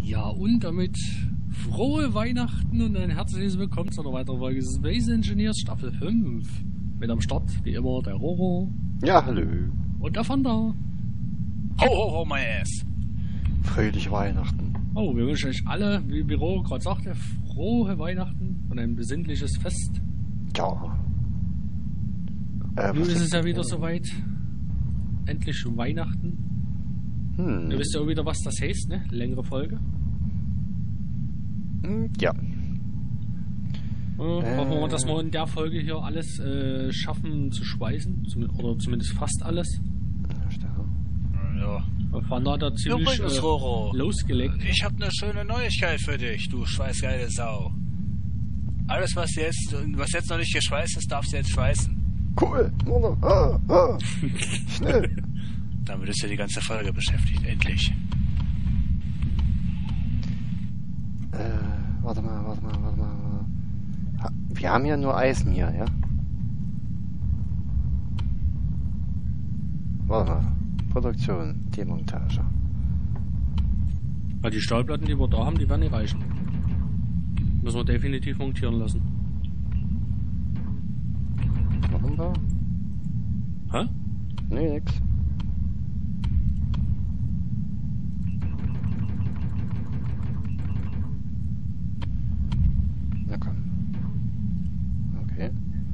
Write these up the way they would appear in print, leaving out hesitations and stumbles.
Ja, und damit frohe Weihnachten und ein herzliches Willkommen zu einer weiteren Folge Space Engineers Staffel 5. Mit am Start, wie immer, der Roro. Ja, hallo. Und der Fanda. Ho, ho, ho, my ass. Fröhliche Weihnachten. Oh, wir wünschen euch alle, wie Roro gerade sagte, frohe Weihnachten und ein besinnliches Fest. Ja. Nun ist es ja wieder soweit. Endlich schon Weihnachten. Ihr wisst ja auch wieder, was das heißt, ne? Längere Folge. Ja. Hoffen wir, dass wir in der Folge hier alles schaffen zu schweißen. Oder zumindest fast alles. Ja. Fanda hat da ziemlich Übrigens, Roro, losgelegt. ich habe eine schöne Neuigkeit für dich, du schweißgeile Sau. Alles, was jetzt noch nicht geschweißt ist, darfst du jetzt schweißen. Cool. Schnell. Damit ist ja die ganze Folge beschäftigt, endlich. Warte mal. Wir haben ja nur Eisen hier, ja? Warte mal. Produktion, Demontage. Weil die Stahlplatten, die wir da haben, die werden nicht reichen. Müssen wir definitiv montieren lassen. Warum da? Hä? Nee, nix. Na komm. Okay.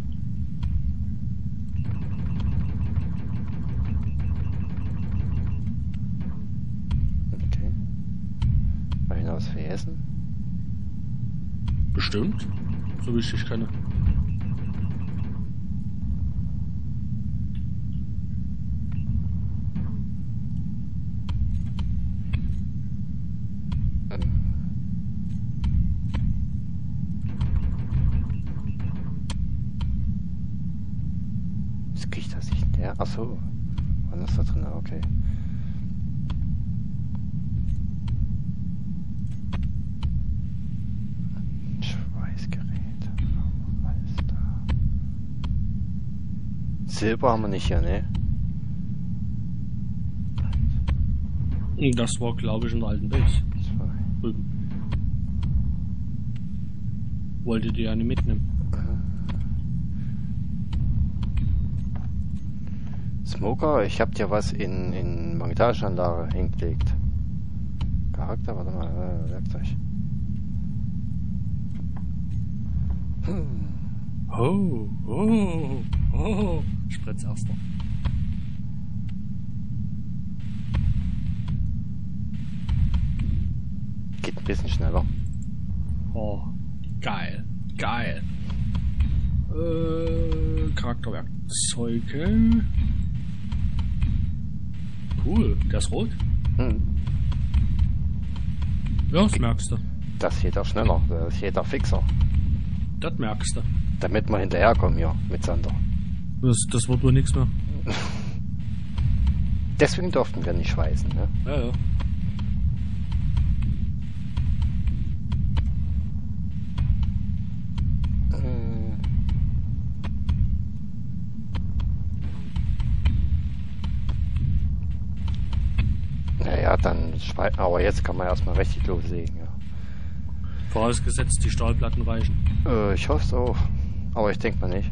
Okay. Mal hinaus für Essen? Bestimmt. So wie ich dich kenne. Was kriegt das nicht? Ja, achso. Wann ist da drin? Okay. Schweißgerät. Alles da. Silber haben wir nicht hier, ne? Das war, glaube ich, in der alten Base. 2. Drüben. Wolltet ihr ja nicht mitnehmen. Smoker, ich hab dir was in Montageanlage hingelegt. Charakter, warte mal, Werkzeug. Oh. Spritz erster. Geht ein bisschen schneller. Oh, geil. Charakterwerkzeuge. Cool, der ist rot. Ja, das merkst du. Das geht auch schneller, das geht auch fixer. Das merkst du. Damit wir hinterherkommen hier mit Sander. Das wird wohl nichts mehr. Deswegen durften wir nicht schweißen, ne? Ja. Naja, dann schweißen. Aber jetzt kann man erstmal richtig loslegen, ja. Vorausgesetzt, die Stahlplatten reichen. Ich hoffe es auch. Aber ich denke mal nicht.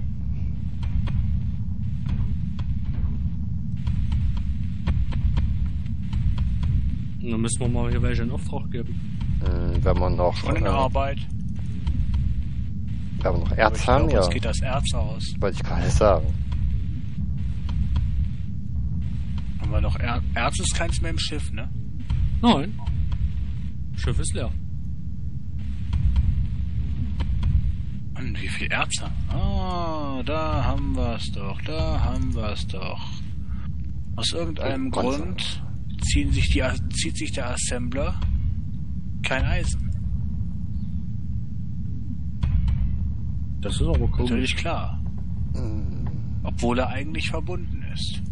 Dann müssen wir mal hier welche in Auftrag geben. Wenn wir noch... Schon in der Arbeit. Wenn wir noch Erz haben, ja. Jetzt geht das Erz aus. Wollte ich gerade sagen. Haben wir noch Erz ist keins mehr im Schiff, ne? Nein. Schiff ist leer. Und wie viel Erze? Ah, da haben wir es doch. Aus irgendeinem Grund zieht sich der Assembler kein Eisen. Das ist aber komisch. Natürlich klar. Obwohl er eigentlich verbunden ist.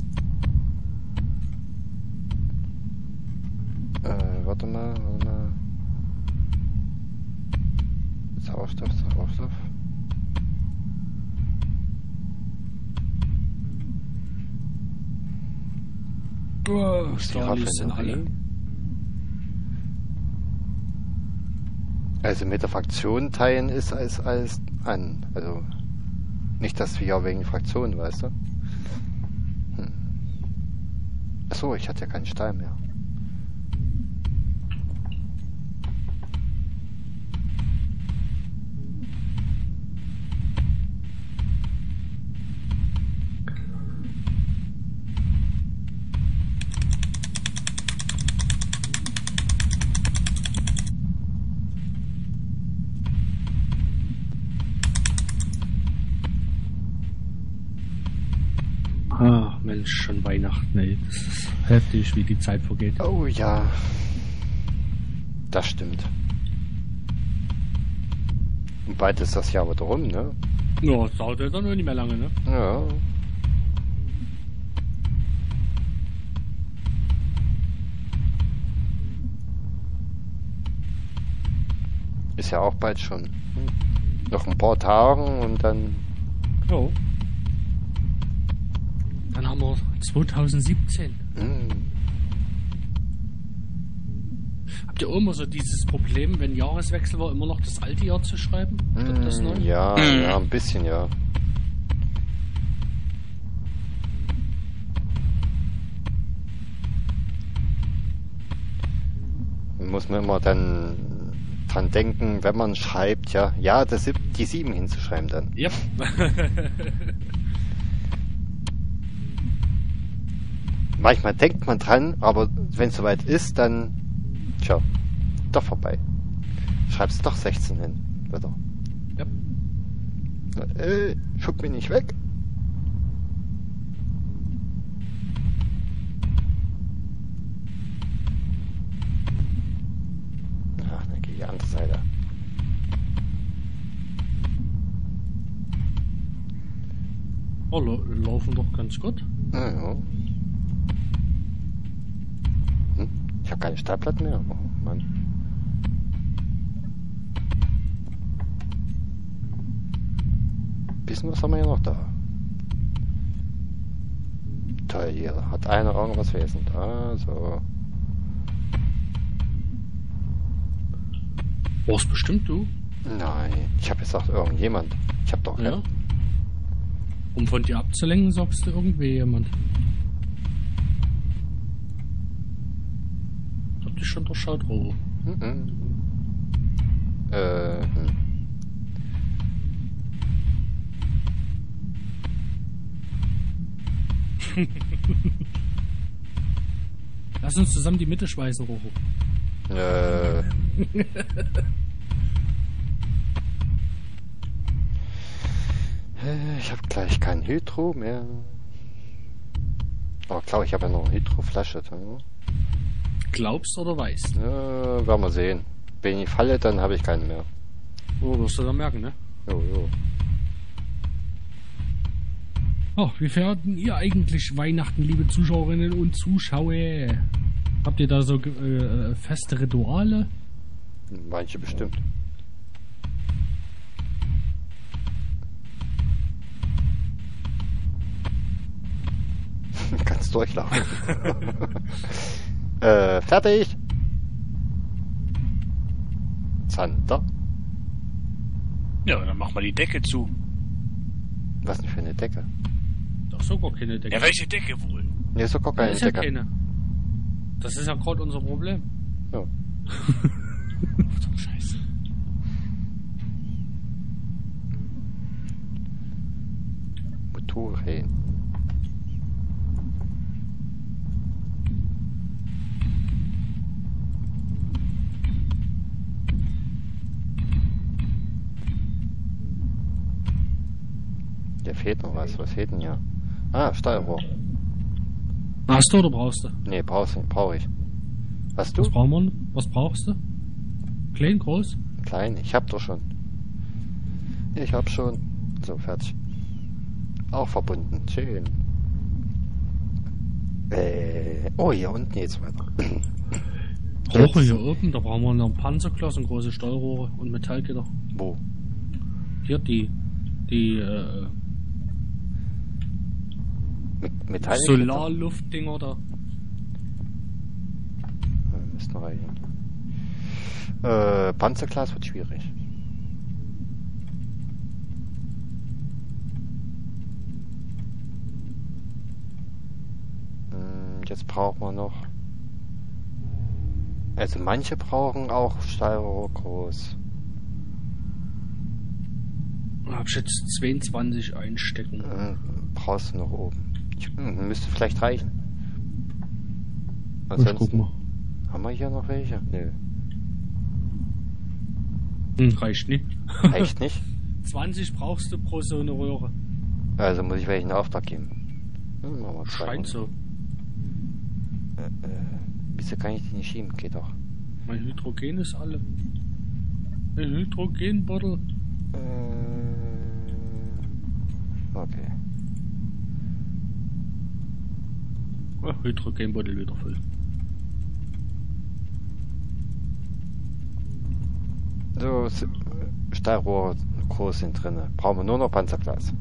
Warte mal. Sauerstoff. Starlies sind alle. Also mit der Fraktion teilen ist alles an. Also nicht, dass wir ja wegen Fraktionen, weißt du? Achso, ich hatte ja keinen Stahl mehr. Ah, Mensch, schon Weihnachten, ey. Das ist heftig, wie die Zeit vergeht. Oh ja. Das stimmt. Und bald ist das Jahr wieder rum, ne? Ja, das dauert ja dann nur nicht mehr lange, ne? Ja. Ist ja auch bald schon. Noch ein paar Tagen und dann... Jo. Dann haben wir 2017. Habt ihr auch immer so dieses Problem, wenn Jahreswechsel war, immer noch das alte Jahr zu schreiben? Statt das neue? Ja, ja, ein bisschen, ja. Muss man immer dann dran denken, wenn man schreibt, ja, die 7 hinzuschreiben dann. Ja. Manchmal denkt man dran, aber wenn es soweit ist, dann, doch vorbei. Schreibst doch 16 hin, wieder. Ja. Schuck mich nicht weg. Ach, dann gehe ich die andere Seite. Oh, laufen doch ganz gut. Ja. Ich habe keine Stahlplatten mehr. Oh Mann. Bisschen was haben wir ja noch da. Toll, hier hat einer irgendwas vergessen. Also. War's bestimmt du? Nein, ich habe gesagt irgendjemand. Ich habe doch keinen. Ja. Um von dir abzulenken, sagst du irgendwie jemand. Hab dich schon durchschaut, Robo. Lass uns zusammen die Mitte schweißen, Robo. Ich habe gleich kein Hydro mehr. Aber klar, ich habe ja noch eine Hydroflasche. Glaubst oder weißt? Ja, werden wir sehen. Wenn ich falle, dann habe ich keinen mehr. Oh, wirst du dann merken, ne? Jo. Oh, wie feierten ihr eigentlich Weihnachten, liebe Zuschauerinnen und Zuschauer? Habt ihr da so feste Rituale? Manche bestimmt. Kannst durchlaufen. Fertig. Zander. Ja, dann mach mal die Decke zu. Was denn für eine Decke? Doch sogar keine Decke. Ja, welche Decke wohl? Nee, sogar keine Das ist ja Decke. keine. Das ist ja gerade unser Problem. Ja. So Scheiße. Motorräder. Da fehlt noch was. Was fehlt denn hier? Ah, Stahlrohr. Hast du oder brauchst du? Nee, brauche ich. Hast du? Was brauchen wir? Was brauchst du? Klein, groß? Klein, ich hab doch schon. Ich hab schon. So, fertig. Auch verbunden. Schön. Oh, hier unten geht's weiter. Rohre hier oben, da brauchen wir noch Panzerklassen, große Stahlrohre und Metallgitter. Wo? Hier die Metall. Solarluftdinger da. Müssen reichen. Panzerglas wird schwierig. Jetzt brauchen wir noch... Also manche brauchen auch Stahlrohr groß. Hab ich jetzt 22 einstecken. Brauchst du noch oben. Müsste vielleicht reichen. Ich guck mal. Haben wir hier noch welche? Nö. Reicht nicht. Reicht nicht? 20 brauchst du pro so eine Röhre. Also muss ich welchen Auftrag geben. Scheint so. Wieso kann ich die nicht schieben? Geht doch. Mein Hydrogen ist alle. Ein Hydrogenbottle. Okay. Oh, Hydrogenbottle wieder voll. So, Stahlrohre groß sind drin. Brauchen wir nur noch Panzerglas.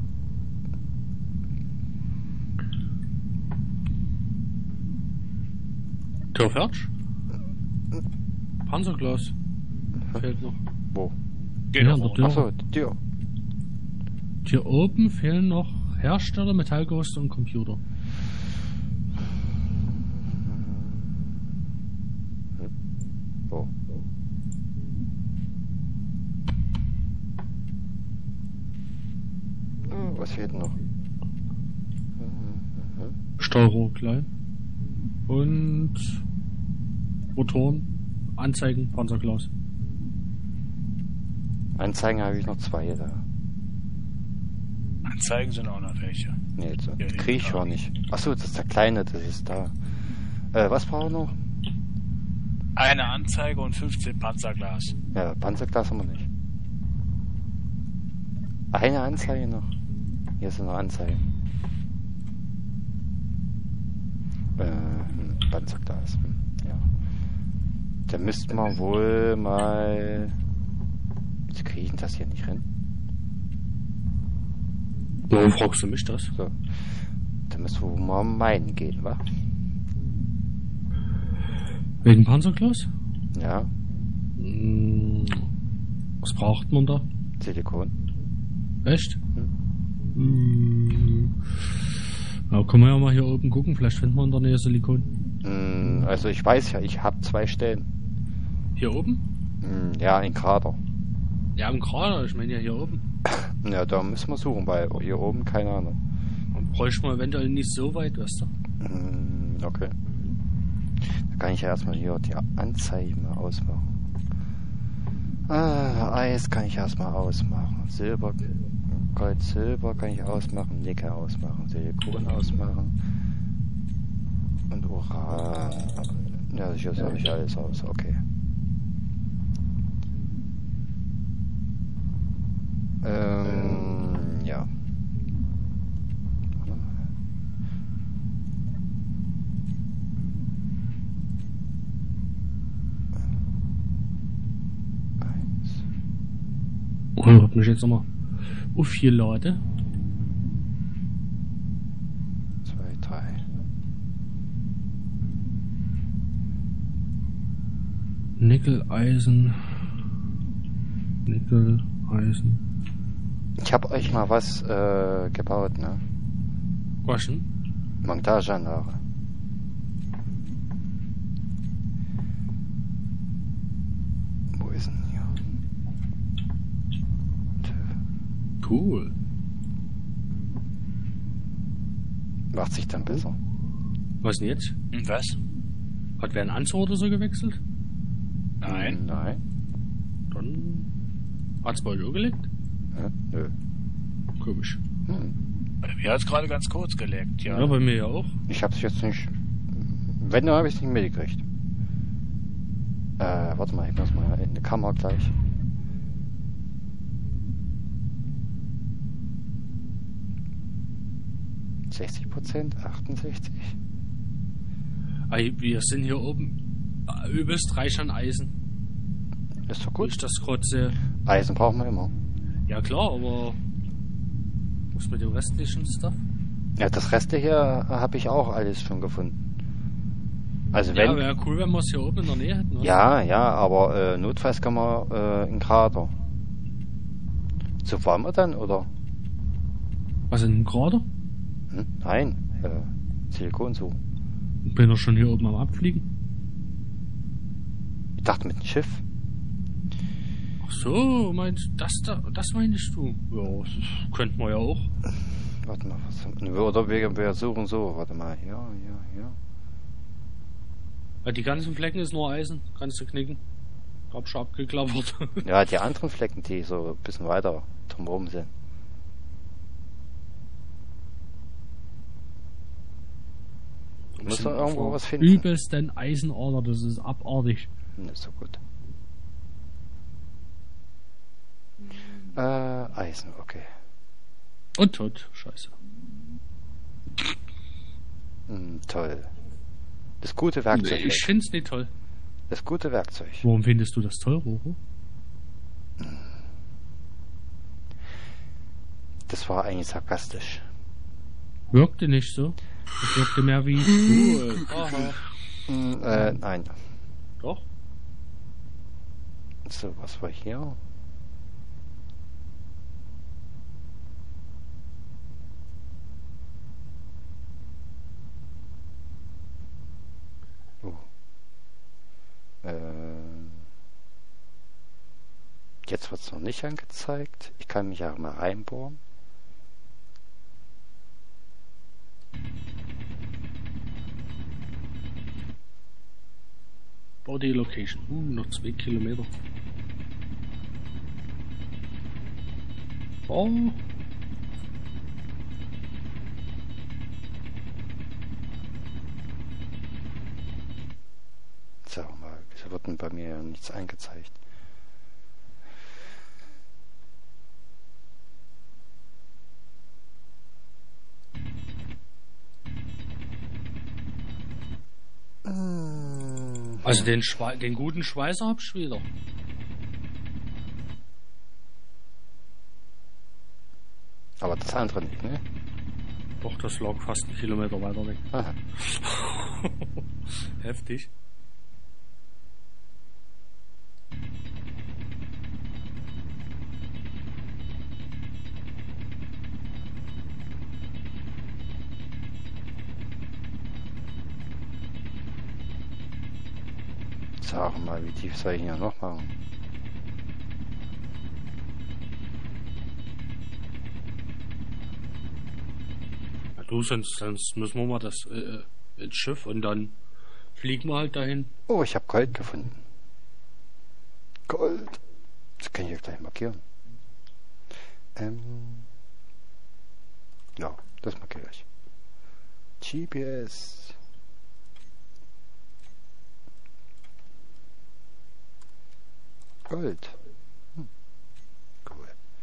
Fertig? Panzerglas. Fehlt noch. Wo? Ja, an der Tür. Achso, die Tür. Hier oben fehlen noch Hersteller, Metallgerüste und Computer. Wo? Was fehlt noch? Stahlrohr klein. Und Motoren, Anzeigen, Panzerglas. Anzeigen habe ich noch 2 da. Anzeigen sind auch noch welche. Nee, das Ja, kriege ich schon nicht. Achso, das ist der kleine, das ist da. Was brauchen wir noch? Eine Anzeige und 15 Panzerglas. Ja, Panzerglas haben wir nicht. Eine Anzeige noch. Hier sind noch Anzeigen. Panzerglas. Ja. Da müsste man wohl mal... Jetzt kriege ich das hier nicht hin. Warum fragst du mich das? So. Da müsste wohl mal meinen gehen, wa? Wegen Panzerglas? Ja. Was braucht man da? Silikon. Echt? Ja, können wir ja mal hier oben gucken, vielleicht finden wir in der Nähe Silikon. Also ich weiß ja, ich habe 2 Stellen. Hier oben? Ja, in Krater. Ja, im Krater, ich meine ja hier oben. Ja, da müssen wir suchen, weil hier oben keine Ahnung. Dann bräuchte man eventuell nicht so weit, weißt du? Okay. Da kann ich ja erstmal hier die Anzeigen mal ausmachen. Eis kann ich erstmal ausmachen. Silber, Gold, Silber kann ich ausmachen. Nickel ausmachen. Silikon ausmachen. Und Uran. Ja, sicher habe ich alles aus. Okay. Ja. Oh, ich hab mich jetzt nochmal auf 4 Lade. 2, 3. Nickel, Eisen. Nickel, Eisen. Ich habe euch mal was gebaut, ne? Was denn? Montageanlage. Wo ist denn hier? Cool. Macht sich dann besser. Was denn jetzt? Und was? Hat wer einen Anzug oder so gewechselt? Nein. Nein. Dann hat's bei euch auch gelegt? Nö. Komisch. Bei mir hat es gerade ganz kurz geleckt, ja. Ja, bei mir ja auch. Ich hab's jetzt nicht... Wenn, dann habe ich es nicht mitgekriegt. Warte mal, ich muss mal in die Kamera gleich. %, 68. Wir sind hier oben übelst reich an Eisen. Ist doch Gut. gut. Ich das gerade Eisen brauchen wir immer. Ja klar, aber was mit dem restlichen Stuff? Ja, das Reste hier habe ich auch alles schon gefunden. Also ja, wäre cool, wenn wir es hier oben in der Nähe hätten. Oder? Ja, aber notfalls kann man einen Krater. So fahren wir dann, oder? Was, in einem Krater? Nein, Silikon so. Bin doch schon hier oben am Abfliegen. Ich dachte mit dem Schiff. Ach so, meinst das meinst du? Ja, das könnten wir ja auch. Warte mal, oder wir suchen so, warte mal, ja. Weil die ganzen Flecken ist nur Eisen, kannst du knicken. Hab schon abgeklappert. Ja, die anderen Flecken, die so ein bisschen weiter drumherum sind. Muss da irgendwo was finden? Übelsten Eisenader, das ist abartig. Nicht so gut. Eisen, okay. Und tot, scheiße. Toll. Das gute Werkzeug. Ich find's nicht toll. Das gute Werkzeug. Warum findest du das toll, Roro? Das war eigentlich sarkastisch. Wirkte nicht so. Es wirkte mehr wie cool. Aha. Nein. Doch? So, was war hier? Jetzt wird es noch nicht angezeigt. Ich kann mich auch mal reinbohren. Body Location. Noch 2 Kilometer. Oh. Sag mal, wieso wird denn bei mir nichts angezeigt? Also den guten Schweißer hab ich wieder. Aber das andere nicht, ne? Doch, das lag fast 1 Kilometer weiter weg. Aha. Heftig. Sag mal, wie tief soll ich hier noch machen? Ja, du, sonst müssen wir mal das ins Schiff und dann fliegen wir halt dahin. Oh, ich habe Gold gefunden. Gold. Das kann ich ja gleich markieren. Ja, das markiere ich. GPS. Gold. Cool.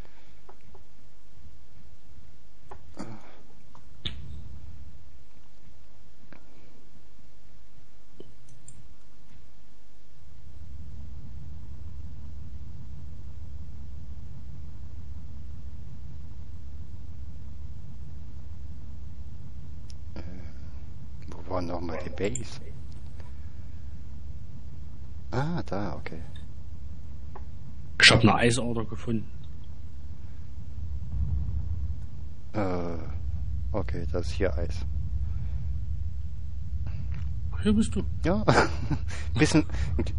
Wo war nochmal die Base? Ah, da, okay. Ich habe eine Eisorder gefunden. Okay, das ist hier Eis. Hier bist du. Ja, bisschen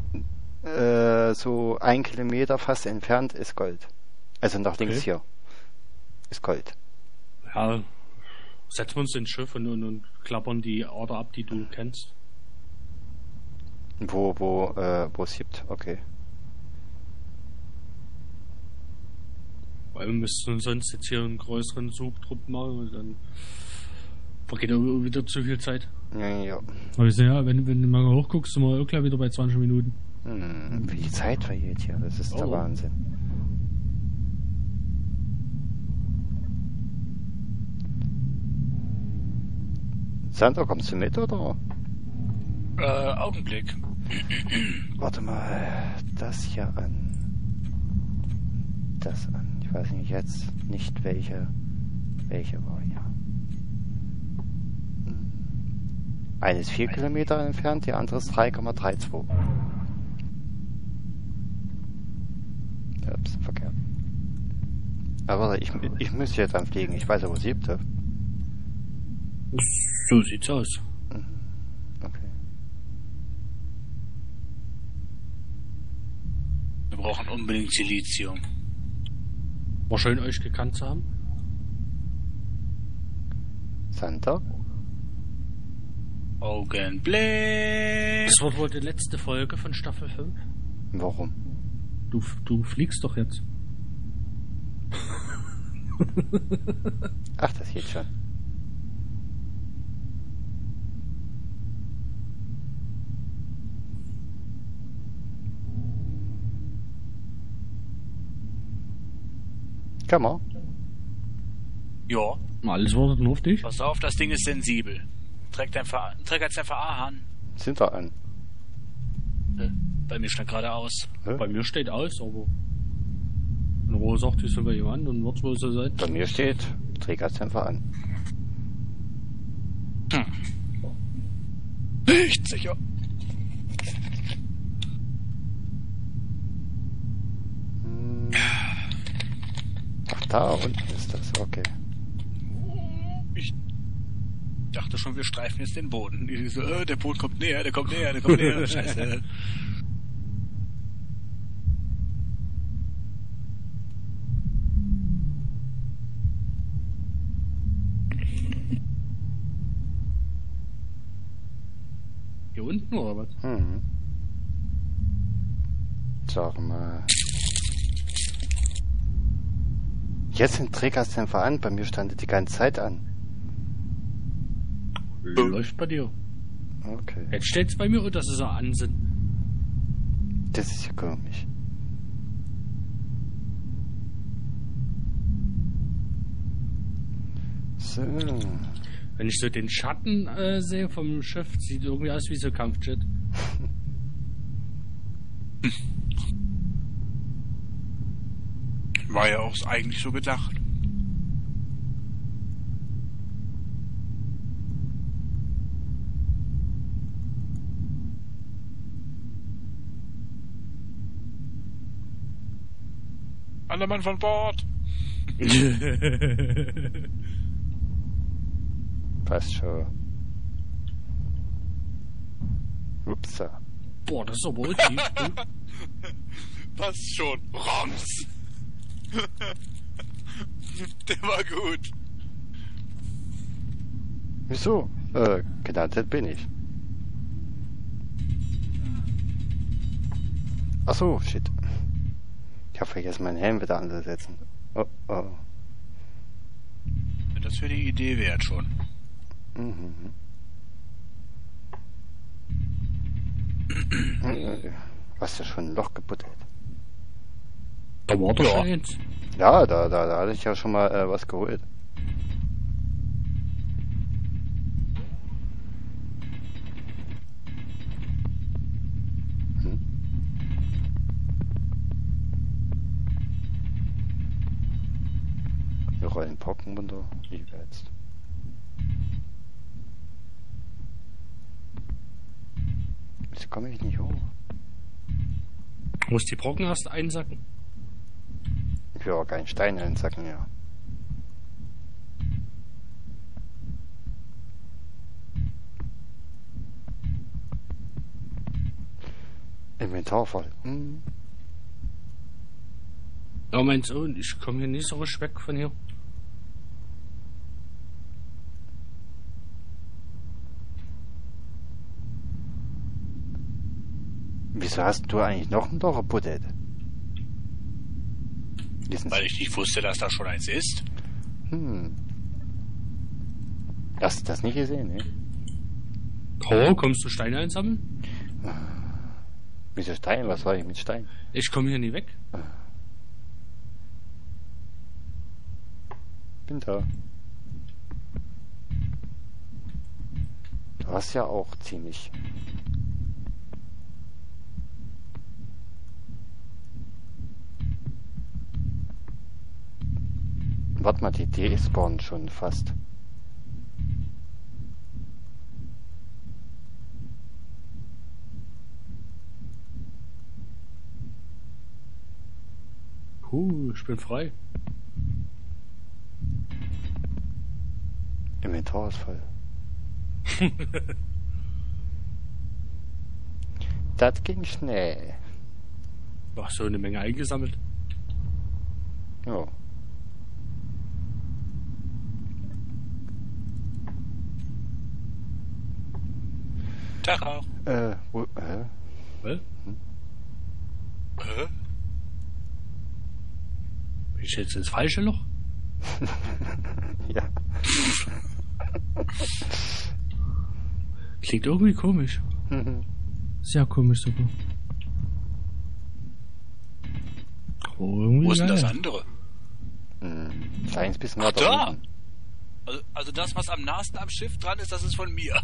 so 1 Kilometer fast entfernt ist Gold. Also nach links hier ist Gold. Ja, setzen wir uns ins Schiff und klappern die Ader ab, die du kennst. Wo es gibt, okay. Weil wir müssten sonst jetzt hier einen größeren Suchtrupp machen und dann vergeht auch wieder zu viel Zeit. Ja. Aber ja, wenn du mal hochguckst, sind wir auch gleich wieder bei 20 Minuten. Wie die Zeit vergeht hier, das ist der Wahnsinn. Sandra, kommst du mit, oder? Augenblick. Warte mal, das hier an. Das an. Ich weiß nicht nicht welche war hier. Eine ist 4 Kilometer entfernt, die andere ist 3,32. Ups, verkehrt. Aber ich müsste jetzt dann fliegen. Ich weiß ja, wo 7. So sieht's aus. Okay. Wir brauchen unbedingt Silizium. War schön, euch gekannt zu haben. Santa? Augenblick! Das wird wohl die letzte Folge von Staffel 5. Warum? Du fliegst doch jetzt. Ach, das geht schon. Kann man. Ja. Alles wartet nur auf dich. Pass auf, das Ding ist sensibel. Träg als dein VA an. Sind wir an. Bei mir stand gerade aus. Bei mir steht aus, aber wenn Rohr sagt, die sind wir hier an, dann wird's wohl so sein. Bei mir steht Trägerdämpfer an. Nicht sicher. Ach, da unten ist das, okay. Ich dachte schon, wir streifen jetzt den Boden. Ich so, der Boden kommt näher, der kommt näher, der kommt näher. Scheiße. Hier unten oder was? Sag mal. Jetzt sind Trägerdämpfer an, bei mir stand die ganze Zeit an. Läuft bei dir. Okay. Jetzt steht's bei mir, dass sie an sind. Das ist ja komisch. So. Wenn ich so den Schatten sehe vom Schiff, sieht irgendwie aus wie so ein Kampfjet. War ja auch eigentlich so gedacht. Aller Mann von Bord! Passt schon. Upsa. Boah, das ist aber wohl tief. Passt schon. Roms! Der war gut. Wieso? Gelandet bin ich. Ach so, shit. Ich habe vergessen, meinen Helm wieder anzusetzen. Oh, oh. Das wäre die Idee wert schon. Mhm. Was ist ja schon ein Loch gebuddelt? Da war doch schon eins. Ja, da hatte ich ja schon mal was geholt. Wir rollen Pocken runter. Wie jetzt? Jetzt komme ich nicht hoch. Muss die Brocken erst einsacken. Ich will auch keinen Stein einsacken, ja. Inventar voll. Ja, mein Sohn, ich komme hier nicht so richtig weg von hier. Wieso hast du eigentlich noch ein Loch gebuddelt? Weil ich nicht wusste, dass da schon eins ist. Hast du das nicht gesehen, ne? Oh, kommst du Steine einsammeln? Wieso Stein? Was soll ich mit Stein? Ich komme hier nie weg. Bin da. Du hast ja auch ziemlich... Warte mal, die spawnen schon fast. Ich bin frei. Inventar ist voll. Das ging schnell. Ach, so eine Menge eingesammelt. Ja. Tag auch. Was? Bin ich jetzt ins falsche Loch? Ja. Klingt irgendwie komisch. Sehr komisch sogar. Oh, irgendwie Wo ist denn das geil. andere? Kleines bisschen Ach, weiter da! unten. Also das, was am nahesten am Schiff dran ist, das ist von mir.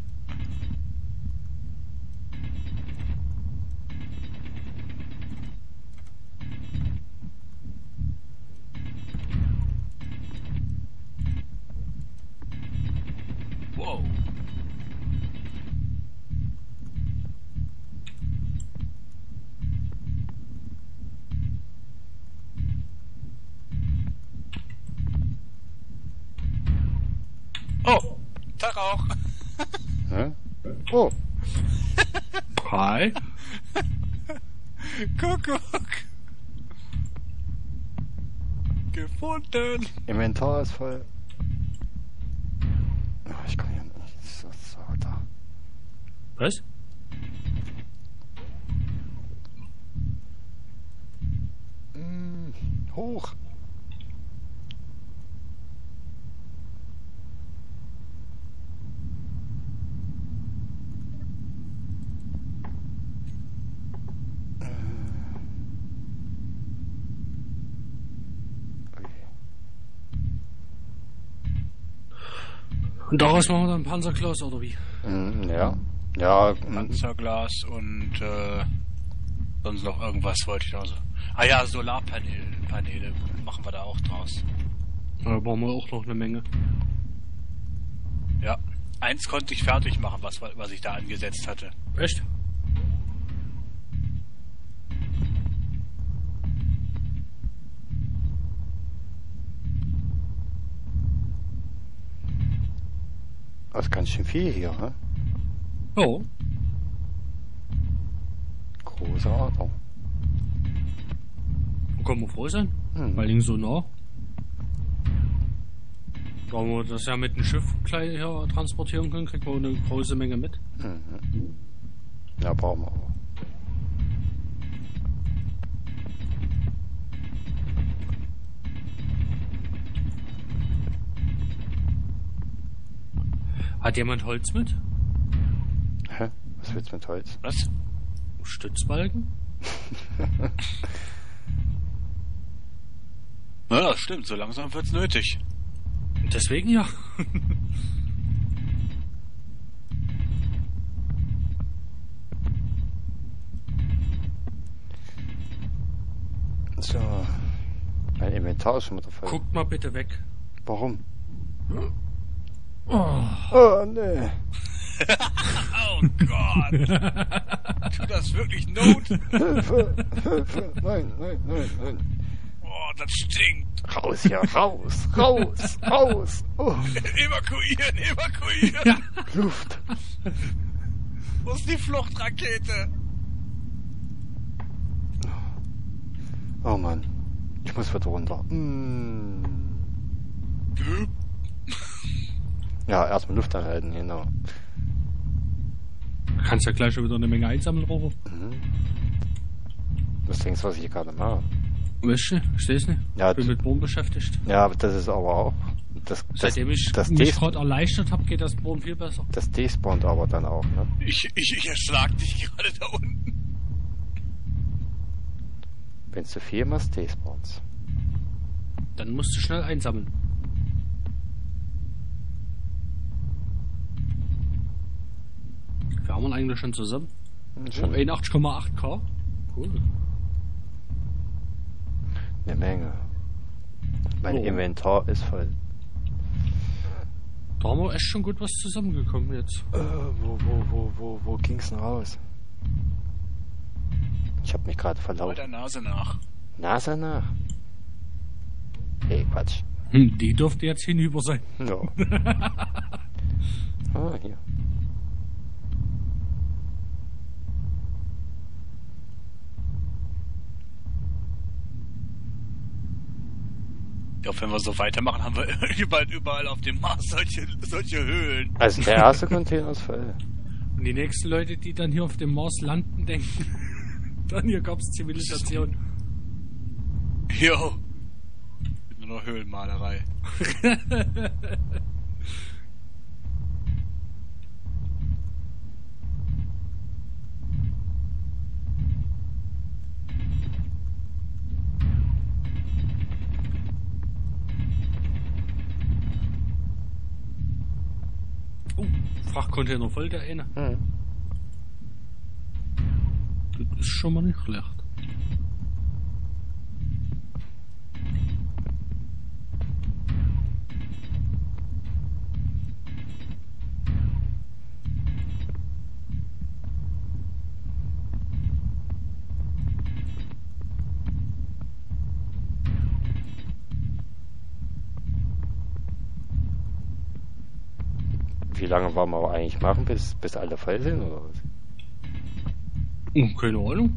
Wow. Oh, Tag auch. Hä? Oh, Hi. Kuckuck. Gefunden. Inventar ist voll. Oh, ich kann ja nicht. So, da. Was? Hoch. Und daraus machen wir dann Panzerglas oder wie? Ja. Ja. Panzerglas und sonst noch irgendwas wollte ich noch so. Ah ja, Solarpaneele machen wir da auch draus. Da brauchen wir auch noch eine Menge. Ja. Eins konnte ich fertig machen, was ich da angesetzt hatte. Echt? Das ist ganz schön viel hier, hä? Ja. Große Ader. Da können wir froh sein. Hm. Weil ihn so nah. Da wir das ja mit dem Schiff gleich hier transportieren können, kriegen wir eine große Menge mit. Ja, brauchen wir aber. Hat jemand Holz mit? Hä? Was willst du mit Holz? Was? Stützbalken? Ja, das stimmt. So langsam wird's nötig. Deswegen ja. So. Mein Inventar ist schon wieder voll. Guckt mal bitte weg. Warum? Oh. Oh, nee. Oh Gott! Tut das wirklich Not? Hilfe, Hilfe. Nein, nein, nein, nein. Oh, das stinkt. Raus hier, raus, raus, raus. Oh, Evakuieren! Luft. Wo ist die Fluchtrakete? Oh Mann. Ich muss wieder runter. Ja, erstmal Luft anhalten, genau. Du kannst ja gleich schon wieder eine Menge einsammeln, Robo. Was denkst du, was ich hier gerade mache? Weißt du, ich seh's nicht. Ja, Ich bin mit Bohren beschäftigt. Ja, aber das ist aber auch. Seitdem ich mich gerade erleichtert habe, geht das Bohren viel besser. Das despawnt aber dann auch, ne? Ich erschlag dich gerade da unten. Wenn du viel machst, despawns. Dann musst du schnell einsammeln. Wir haben ihn eigentlich schon zusammen. Schon 81,8K. Cool. eine Menge. Mein Oh. Inventar ist voll. Da haben wir echt schon gut was zusammengekommen jetzt. Wo ging's denn raus? Ich hab mich gerade Bei verlaufen. der Nase nach. NASA nach. Hey, Quatsch. Die dürfte jetzt hinüber sein. No. Ah, hier. Ich glaube, wenn wir so weitermachen, haben wir überall auf dem Mars solche Höhlen. Also der erste Container ist voll. Und die nächsten Leute, die dann hier auf dem Mars landen, denken, dann hier gab's Zivilisation. Jo. Nur noch Höhlenmalerei. Oh, Frachtcontainer voll, der eine. Hm. Das ist schon mal nicht schlecht. Wie lange wollen wir aber eigentlich machen, bis alle voll sind, oder was? Keine Ahnung.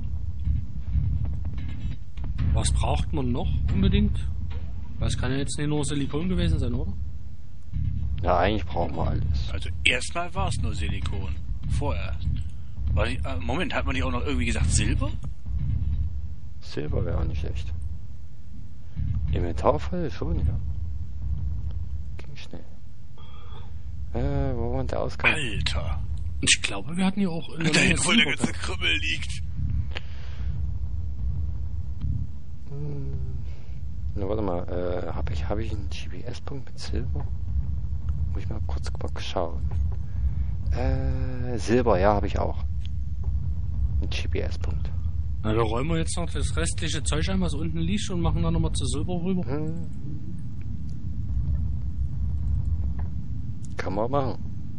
Was braucht man noch unbedingt? Das kann ja jetzt nicht nur Silikon gewesen sein, oder? Ja, eigentlich brauchen wir alles. Also erstmal war es nur Silikon. Vorher. Moment, hat man nicht auch noch irgendwie gesagt Silber? Silber wäre auch nicht schlecht. Inventarfall schon, ja. Ging schnell. Wo war der Ausgang? Alter. Ich glaube, wir hatten ja auch in der Da Nähe hinten, wo der Silber ganze gehabt. Krümmel liegt. Na, warte mal, hab ich einen GPS-Punkt mit Silber? Muss ich mal kurz schauen. Silber, ja, habe ich auch. Ein GPS-Punkt. Na, da räumen wir jetzt noch das restliche Zeug ein, was unten liegt, und machen dann nochmal zu Silber rüber. Kann man machen.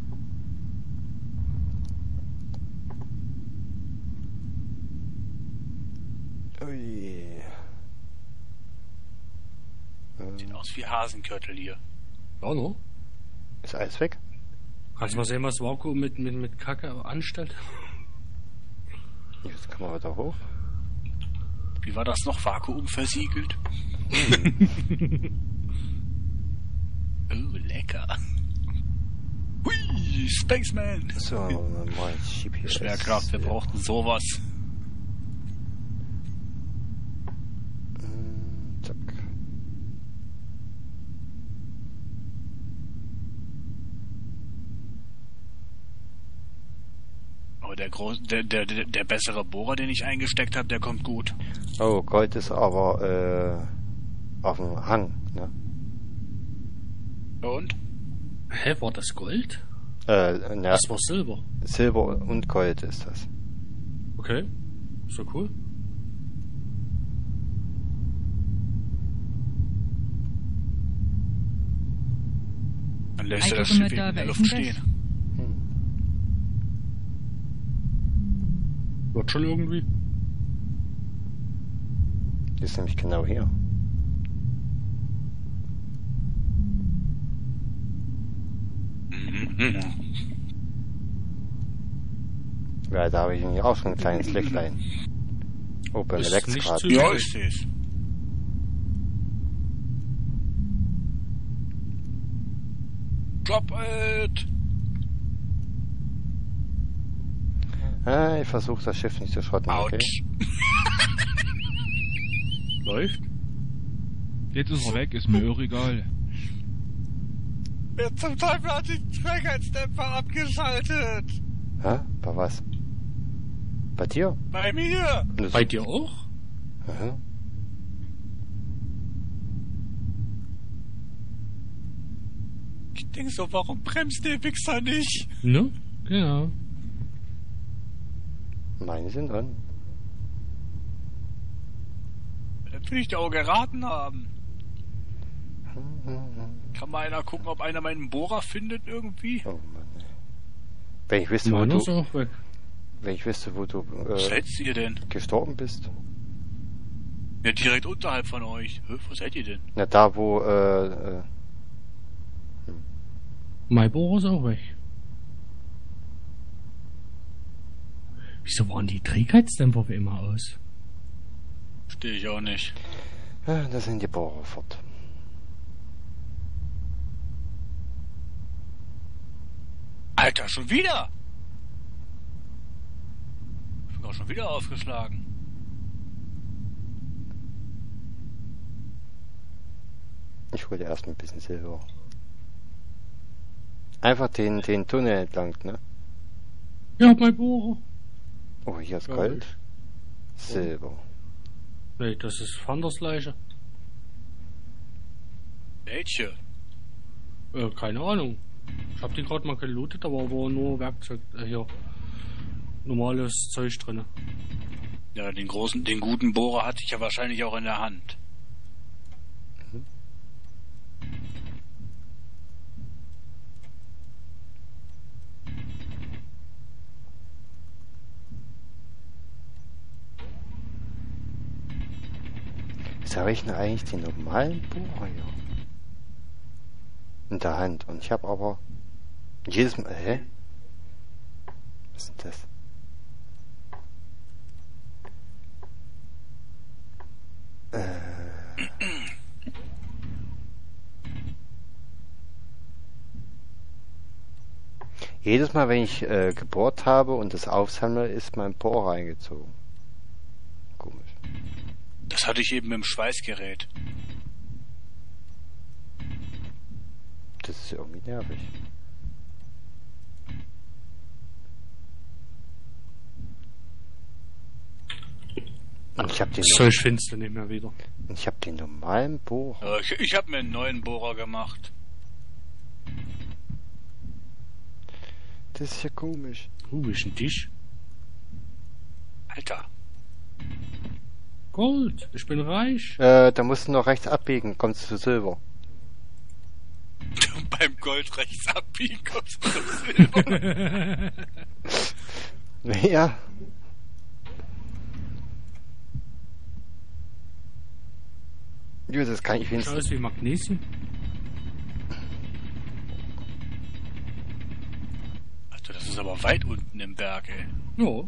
Ui. Sieht aus wie Hasenkörtel hier. Ja, no? Ist alles weg? Kannst du mal sehen, was Vakuum mit Kacke anstellt? Jetzt kann man weiter hoch. Wie war das noch? Vakuum versiegelt? Oh, lecker. Hui, Spaceman. So, dann mal GPS. Schwerkraft, wir brauchten sowas. Zack. Aber der bessere Bohrer, den ich eingesteckt habe, der kommt gut. Oh, Gold ist aber auf dem Hang, ne? Und? Hä, war das Gold? Ja, Das war Silber. Silber und Gold ist das. Okay. Ist doch cool. Dann lässt er das Schiff in der Luft stehen. Wird schon irgendwie. Ist nämlich genau hier. Ja, da habe ich nämlich auch schon ein kleines Löchlein. Oh, beim Ist Elektrat. nicht zu- Ja, ist es. Drop it! Ich versuche das Schiff nicht zu schrotten, okay? Autsch. Läuft. Jetzt ist er weg, ist mir auch egal. Wer zum Teufel hat den Trägheitsdämpfer abgeschaltet? Hä? Bei was? Bei dir? Bei mir! Das- Bei dir auch? Aha. Ich denk so, warum bremst der Wichser nicht? Ne? Genau. Meine sind an. Das will ich dir auch geraten haben. Kann mal einer gucken, ob einer meinen Bohrer findet irgendwie? Oh Mann. Ey. Wenn ich wüsste, Meiner ist auch weg. wenn ich wüsste, wo du Was hältst ihr denn? gestorben bist. Ja, direkt unterhalb von euch. Wo seid ihr denn? Na, da wo, Mein Bohrer ist auch weg. Wieso waren die Trägheitsdämpfer für immer aus? Verstehe ich auch nicht. da sind die Bohrer fort. Alter, schon wieder? Ich bin auch schon wieder aufgeschlagen. Ich hole erst ein bisschen Silber. Einfach den Tunnel entlang, ne? Ja, mein Bohrer. Oh, hier ist Ja, Gold. Silber. Nee, das ist Vandersleiche. Welche? Keine Ahnung. Ich hab die gerade mal gelootet, aber war nur Werkzeug, hier. Normales Zeug drin. Ja, den guten Bohrer hatte ich ja wahrscheinlich auch in der Hand. Jetzt habe ich denn eigentlich den normalen Bohrer hier in der Hand und ich habe aber jedes Mal, hä? Was ist denn das? Jedes Mal, wenn ich gebohrt habe und das aufsammle, ist mein Bohrer eingezogen. Komisch. Das hatte ich eben im Schweißgerät. Das ist irgendwie nervig. Und ich habe den, Zeug findest du nicht mehr wieder. normalen Bohrer. Ich habe mir einen neuen Bohrer gemacht. Das ist ja komisch. Wie ist denn Tisch? Alter. Gold, ich bin reich. Da musst du noch rechts abbiegen, kommst du zu Silber. Beim Gold rechts abbiegen kommst du zum Silber. Ja. Ja, das kann ich Schaut wenigstens. aus wie Magnesium. Alter, das ist aber weit unten im Berg, ey. Ja.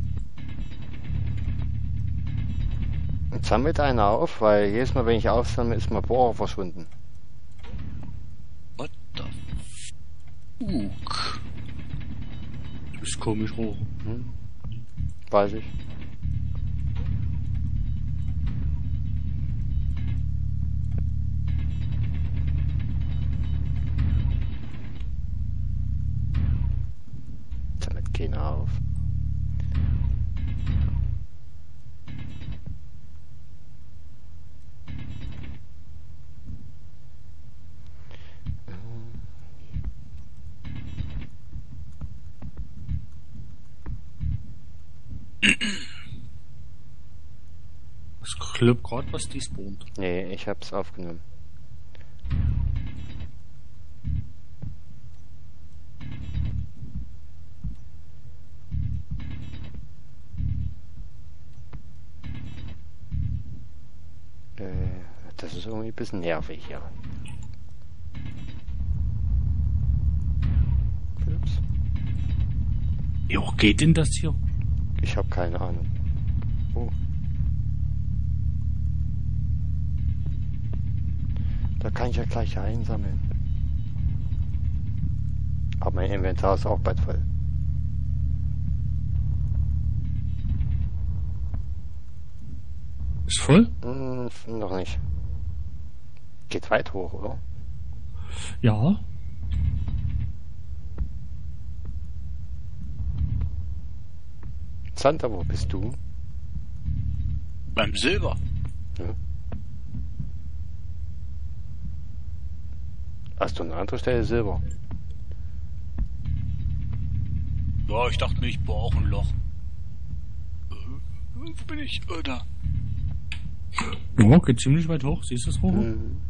Jetzt sammelt einer auf, weil jedes Mal, wenn ich aufsammle, ist mein Bohrer verschwunden. What the fuck? Das ist komisch hoch. Weiß ich. Sammelt keiner auf. Ich glaube gerade, was die spawnt. Nee, ich hab's aufgenommen. Das ist irgendwie ein bisschen nervig, ja. Ups. Wie hoch geht denn das hier? Ich habe keine Ahnung. Oh. Da kann ich ja gleich einsammeln. Aber mein Inventar ist auch bald voll. Ist voll? Noch nicht. Geht weit hoch, oder? Ja. Santa, wo bist du? Beim Silber. Ja. Hast du an einer anderen Stelle Silber? Ja, ich dachte mir, ich bohre auch ein Loch. Wo bin ich? Da. Ja, geht ziemlich weit hoch. Siehst du das hoch?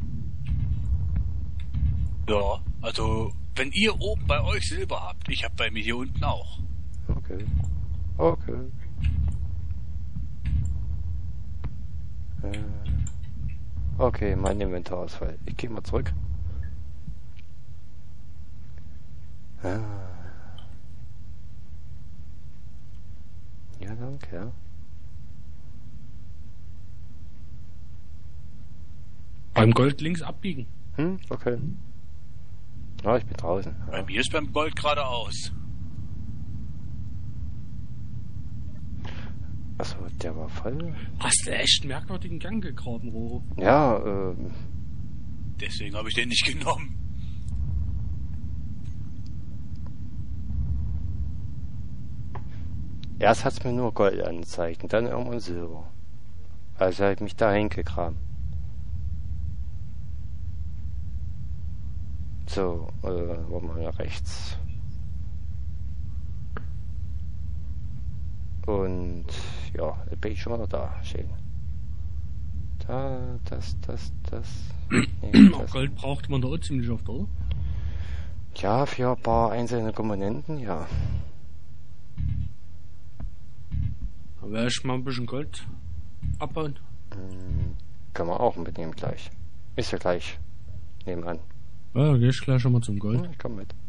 Ja, also, wenn ihr oben bei euch Silber habt, ich hab bei mir hier unten auch. Okay. Okay. Okay, mein Inventarausfall. Ich gehe mal zurück. Ah. Ja, danke, ja. Beim Gold links abbiegen. Okay. Ah, ich bin draußen. Ja. Bei mir ist beim Gold geradeaus. Achso, der war voll. Hast du echt einen merkwürdigen Gang gegraben, Roro? Ja, Deswegen habe ich den nicht genommen. erst hat's mir nur Gold angezeigt und dann irgendwann Silber. Also habe ich mich da hingekramt. So, wo mal rechts. Und ja, jetzt bin ich schon mal da. Schön. Da, das. Nee, das. Gold braucht man da auch ziemlich oft, oder? Ja, für ein paar einzelne Komponenten, ja. Da werde ich mal ein bisschen Gold abbauen. Kann man auch mitnehmen gleich. Ist ja gleich nebenan. Ja, dann geh ich gleich schon mal zum Gold. Ich komm mit.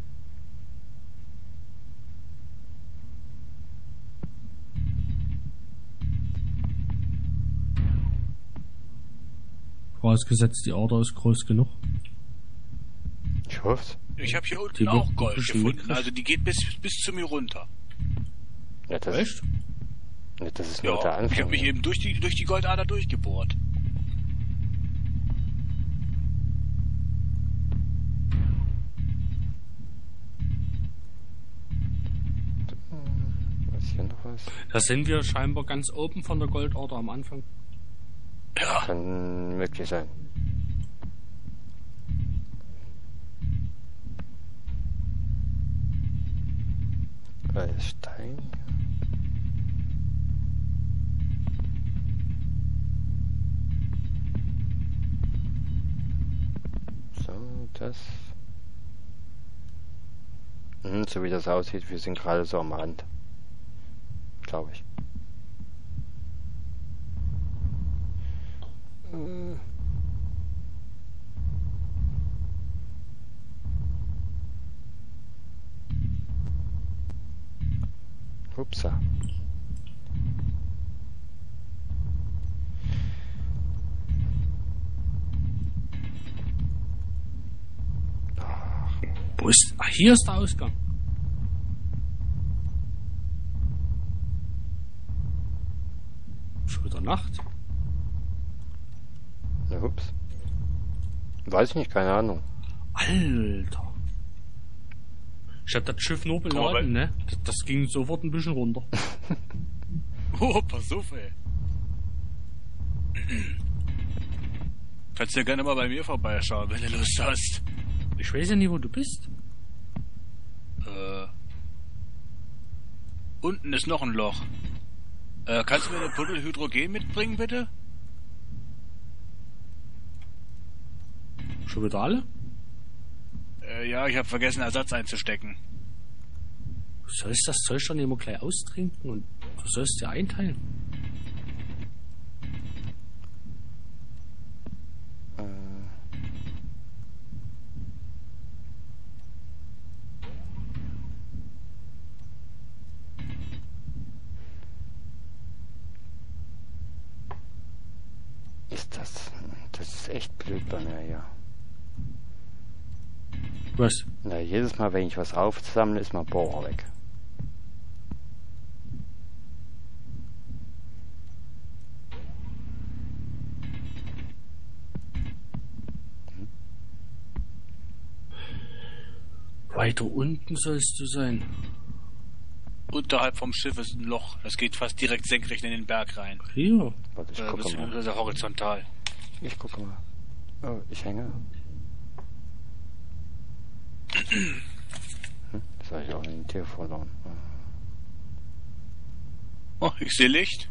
Vorausgesetzt, die Ader ist groß genug. Ich hoff's. Ich habe hier unten Die auch wird Gold bestimmt gefunden. mitkriegt. Also die geht bis zu mir runter. Ja, das Echt? Ja, das ist nur der Ja, Anfang. ich habe mich eben durch die Goldader durchgebohrt. Was ist hier noch was? Da sind wir scheinbar ganz oben von der Goldader am Anfang. Ja, Kann möglich sein. Stein. So, das. So wie das aussieht, wir sind gerade so am Rand. Glaube ich. Upsa. Wo ist. Ah, hier ist der Ausgang. Schon wieder Nacht. Na, ups. Weiß ich nicht, keine Ahnung. Alter. Ich hab das Schiff nur beladen, ne? Das ging sofort ein bisschen runter. oh, pass auf, ey. Kannst ja gerne mal bei mir vorbeischauen, wenn du Lust hast. Ich weiß ja nie, wo du bist. Unten ist noch ein Loch. Kannst du mir eine Puddel Hydrogen mitbringen, bitte? Schon wieder alle? Ja, ich habe vergessen, Ersatz einzustecken. Du sollst das Zeug schon immer gleich austrinken und du sollst dir einteilen. Das ist echt blöd bei mir, ja. Was? Na, jedes Mal, wenn ich was aufsammle, ist mein Bohrer weg. Weiter unten sollst du sein. Unterhalb vom Schiff ist ein Loch. Das geht fast direkt senkrecht in den Berg rein. Hier. Warte, ich gucke mal. Beziehungsweise horizontal. Ich gucke mal. Oh, ich hänge. Das habe ich auch in den Tier verloren. Oh, ich sehe Licht.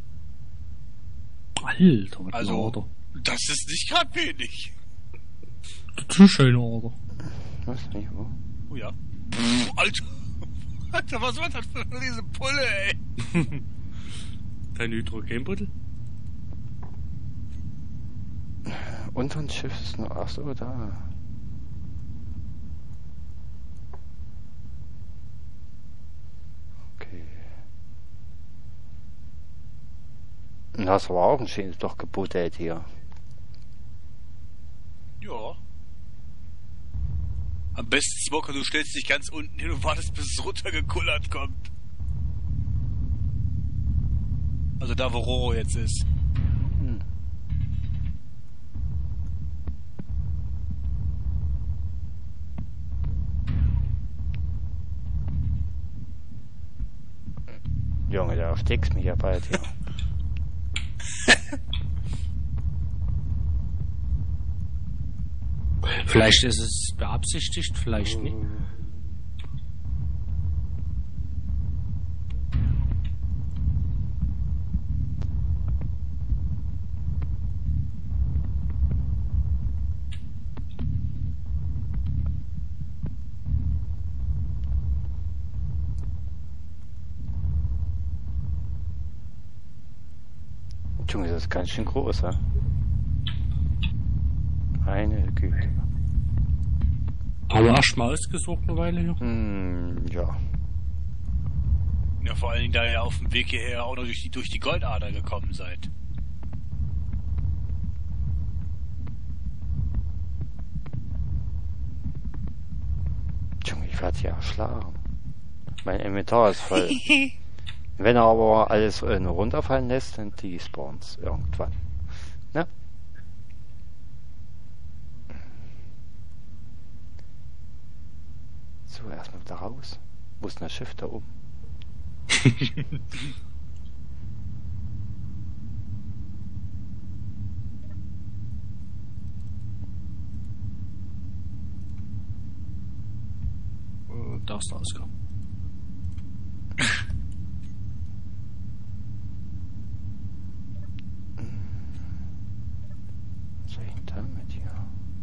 Alter, was Also, eine Ader. das ist nicht gerade wenig. Das ist eine schöne Ader. Was? Nicht wo? Oh ja. Alter. Alter, was war das für eine riesen Pulle, ey? Dein Hydrogenbeutel? Unter dem Schiff ist noch... Achso, da. Okay. Und das war auch ein schönes doch gebuddelt hier. Ja. Am besten, Smoker, du stellst dich ganz unten hin und wartest, bis es runtergekullert kommt. Also da, wo Roro jetzt ist. Junge, da erstickst mich ja bald hier. Vielleicht ist es beabsichtigt, vielleicht nicht. Junge, das ist ganz schön groß, ja? Meine Güte. Haben wir erstmal ausgesucht eine Weile hier? Ja. Ja, vor allen Dingen, da ihr auf dem Weg hierher auch noch durch die Goldader gekommen seid. Junge, ich werde hier erschlagen. Mein Inventar ist voll. Wenn er aber alles runterfallen lässt, dann die Spawns irgendwann. Ne? So, erstmal wieder raus. Wo ist denn das Schiff da oben? Da ist der Ausgang. Was soll ich denn damit hier?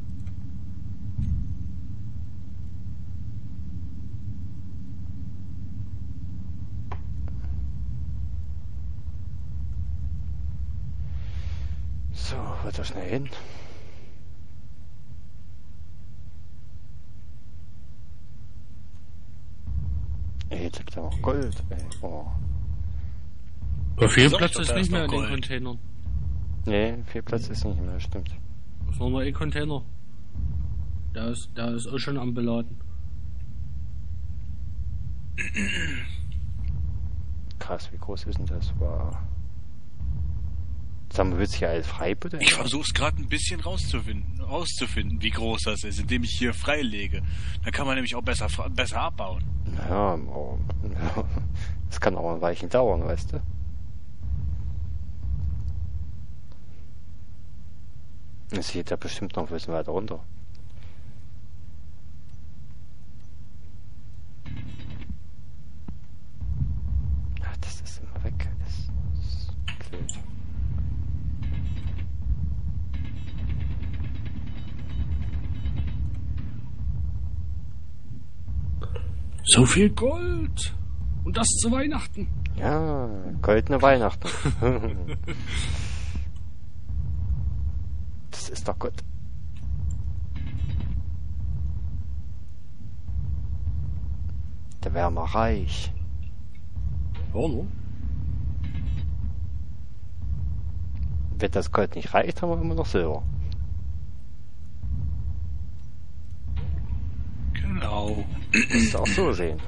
So, wird das schnell hin? Jetzt liegt da noch Gold, ey. Oh. Aber viel Sag Platz doch, ist da nicht ist mehr noch in den Gold. Containern. Nee, viel Platz ist nicht mehr, stimmt. Das ist nur ein Container. Der ist auch schon am Beladen. Krass, wie groß ist denn das? Wow. Sag mal, willst du hier alles freibuddeln? Ich versuch's gerade ein bisschen rauszufinden, wie groß das ist, indem ich hier freilege. Dann kann man nämlich auch besser abbauen. Ja, oh, das kann auch ein Weilchen dauern, weißt du? Es geht ja bestimmt noch ein bisschen weiter runter. Ach, das ist immer weg. Das ist blöd. So viel Gold! Und das zu Weihnachten! Ja, goldene Weihnachten. Das ist doch gut. Da wären wir reich. Ja, ne? Wenn das Gold nicht reicht, haben wir immer noch Silber. Genau. Musst du auch so sehen.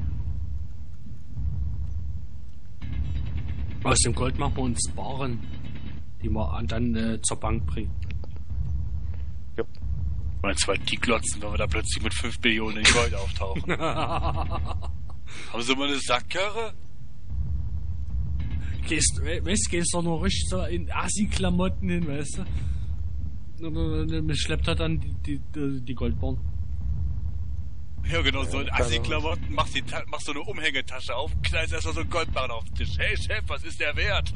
Aus dem Gold machen wir uns Barren, die wir dann zur Bank bringen. Jo. Und zwar die glotzen, wenn wir da plötzlich mit 5 Billionen in Gold auftauchen. Haben Sie mal eine Sackkarre? Gehst doch noch richtig so in Assi-Klamotten hin, weißt du? Und schleppt er dann die Goldbarren. Ja, genau, so ein Assi-Klamotten, machst so eine Umhängetasche auf und knallst erstmal so einen Goldbarren auf den Tisch. Hey Chef, was ist der wert?